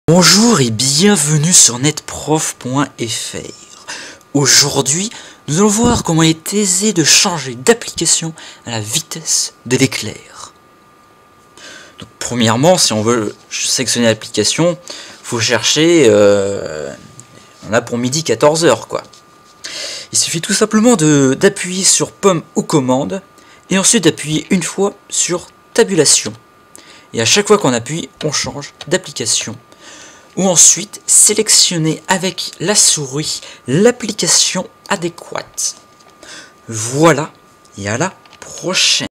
Bonjour et bienvenue sur netprof.fr. Aujourd'hui, nous allons voir comment il est aisé de changer d'application à la vitesse de l'éclair. Donc, premièrement, si on veut sélectionner l'application, il faut chercher, on a pour midi 14h quoi. Il suffit tout simplement d'appuyer sur pomme ou commande et ensuite d'appuyer une fois sur tabulation. Et à chaque fois qu'on appuie, on change d'application. Ou ensuite sélectionner avec la souris l'application adéquate. Voilà, et à la prochaine.